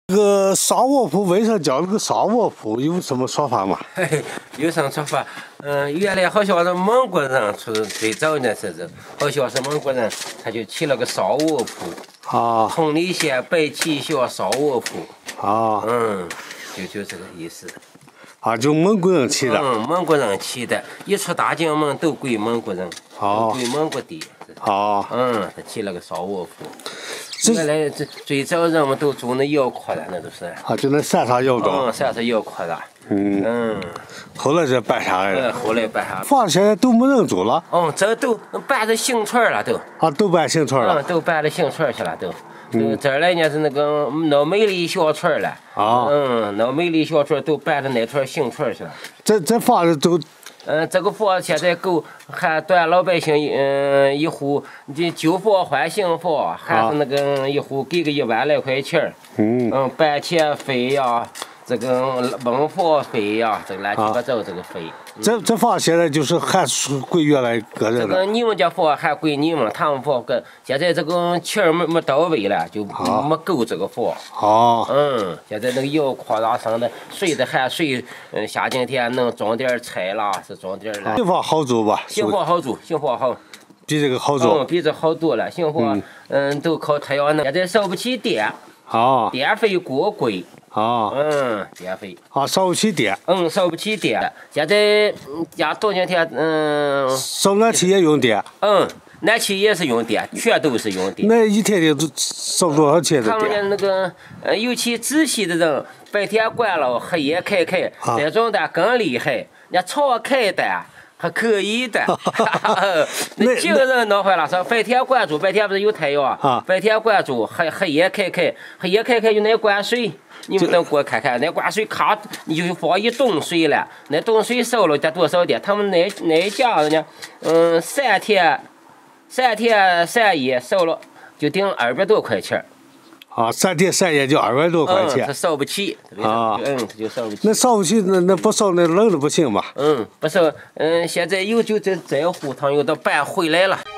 这个烧卧铺为啥叫这个烧卧铺？有什么说法吗？ 嘿嘿，有什么说法？原来好像是蒙古人最早的时候，好像是蒙古人他就起了个烧卧铺。 啊， 同里县白旗下烧卧铺。 啊， 就这个意思。 啊，就蒙古人起的。 蒙古人起的，一出大将门都归蒙古人，都归蒙古地。他起了个烧卧铺。原来最早人们都住那窑壳的，那都是。 就那山上窑洞。 山上窑壳的。 后来这搬下来了。 后来搬下来。 房现在都没人住了。 这都搬成新村了都。 都搬新村了。 都搬到新村去了都。这儿来呢是那个老美丽小村了。老美丽小村都搬到那村新村去了。 这房子都。 这个房现在够还短老百姓一户，这旧房换新房，还是那个一户给个1万来块钱。搬迁费呀，这个门房费呀，这个乱七八糟这个费。 这房现在就是还归原来个人了。 这个你们家房还归你们，他们房跟现在这个钱没到位了，就没够这个房。现在那个窑扩大上的，水的还水，夏景天能种点菜啦，是种点了。 新房好住吧？ 新房好住，新房好。 比这个好住。 比这好多了。新房都靠太阳能，现在烧不起电。电费过贵。电费。 烧不起电。 烧不起电。现在家冬天烧暖气也用电。 暖气也是用电，全都是用电。 那一天都烧多少钱的电？ 他们家那个尤其仔细的人，白天关了，黑夜开，这种的更厉害。人家常开的还可以的。那几个人闹坏了，说白天关住，白天不是有太阳，白天关住，黑夜开，黑夜开就那灌水。你们等过看看，那灌水咔，你就放一桶水了，那桶水烧了得多少电？他们那一家人家，3天3夜烧了就顶200多块钱。 3天3夜就200多块钱。 他烧不起。他就烧不起。 那烧不起，那不烧那冷的不行吧？ 不烧，现在有就这户，他又都搬回来了。